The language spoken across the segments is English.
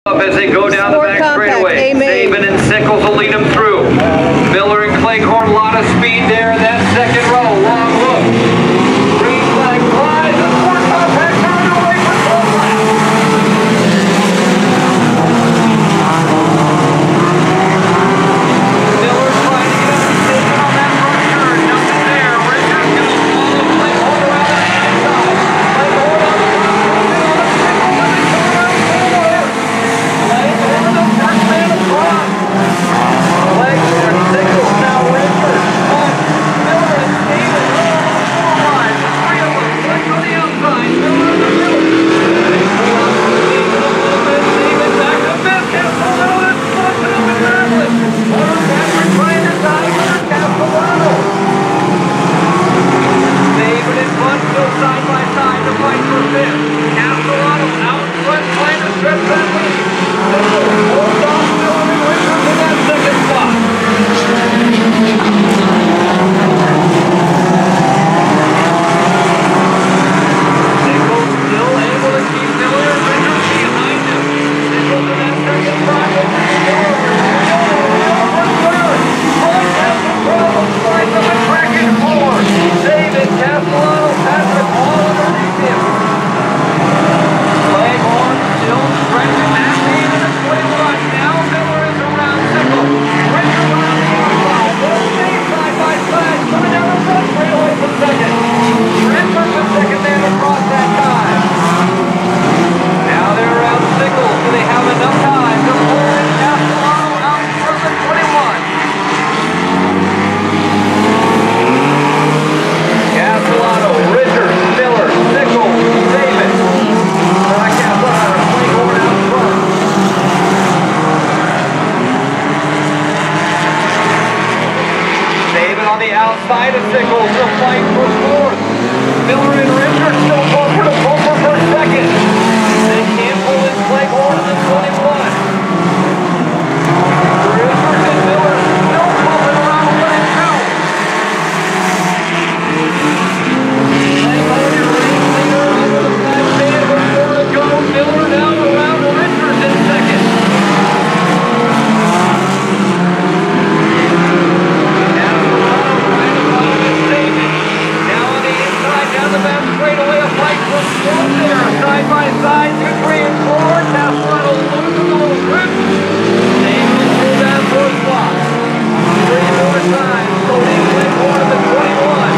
As they go down the back straightaway, Saban and Sickles will lead them through. Miller and Cleghorn, a lot of speed there in that second row. Long look. Green flag flies, and Ford Compact turned away for full lap. Miller trying to get up to Saban on that front turn. Nothing there. Richards going to follow Cleghorn around the inside. Cleghorn on the front, on the Sickles, and they come around forward. Cleghorn, the first man across. Cleghorn, Sickles, now Richards, Hunt, Miller, and Saban all on the four line. The three of them, Fleck on the outside, Miller in the middle. They pull out the lead a little bit. Saban back to Biscuit, a little bit slipping up and rattling. Hunter Patrick trying to dive under Castellano. Saban and Hunt still side by side to fight for fifth. Castellano out in front trying to stretch that lead. Sickles holds off Miller and Richards in that second spot. Sickles still able to keep Miller and Richards behind him. Sickles in that second spot over Miller. Miller for third. Hunt has some problems. Finds him at track and four. Saban, Castellano, Patrick all underneath him. Cleghorn still stretching that lead in the 21. Now Miller is around Sickles. Richards on the outside. They'll stay side by side. Coming down the front straightaway for second. Richards the second man across that time. Now they're around Sickles. Do they have enough time to pull in Castellano out in front of the 21? Castellano, Richards, Miller, Sickles, Saban. Castellano, Cleghorn out front. Saban on the outside of Sickles, they'll fight for fourth. Miller and Richards still bumper to bumper for second. They can't pull in Cleghorn in the 21. Richards and Miller still bumping around 1 and 2. Cleghorn and Richards under the flag stand with 4 to go. Miller now around Richards in second. Down the back straightaway, a fight for fourth there. Side by side, 2, 3, and 4. Castellano loses a little grip. Saban will pull that fourth spot. 3 more times. Cody Cleghorn at the 21.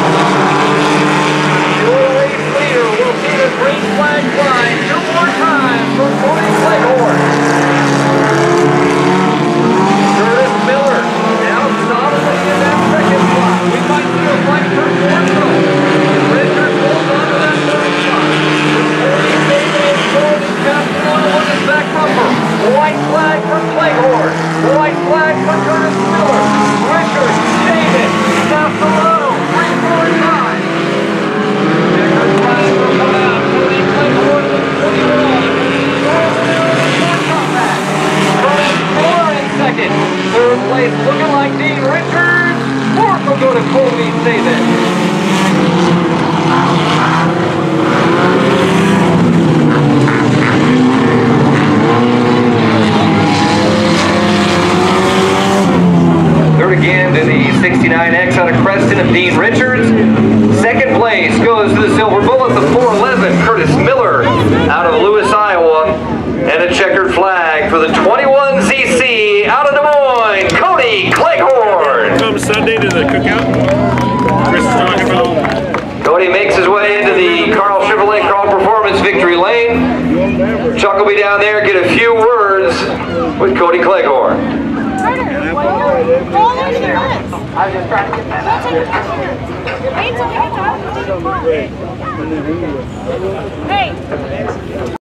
Your race leader will see the green flag fly 2 more times for Cody Cleghorn. Curtis Miller now solidly in that second spot. We might see a fight for fourth though. Richards holds on to that third spot. Saban is gold and Castellano on his back bumper. White flag for Cleghorn. White flag for Curtis Miller. Richards, Saban, Castellano, 3 more times. Checkered flag will come out. Cody Cleghorn with 21. Ford Compact. Curtis Miller in second. Third place looking like Dean Richards. Fourth will go to Colby Saban. Third again to the 69X out of Creston of Dean Richards. Second place goes to the Silver Bullet, the 411 Curtis Miller out of Lewis, Iowa. And a checkered flag for the 21ZC out of Des Moines, Cody Cleghorn. Come Sunday to the cookout. Chris is talking about. Cody makes his way into the Carl Chevrolet Carl Performance Victory Lane. Chuck will be down there, get a few words with Cody Cleghorn. I was just trying to get that out. Wait till we get to our Hey.